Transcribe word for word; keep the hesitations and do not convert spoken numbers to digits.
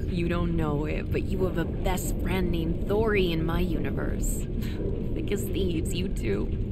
You don't know it, but you have a best friend named Thori in my universe. Thick as thieves, you two.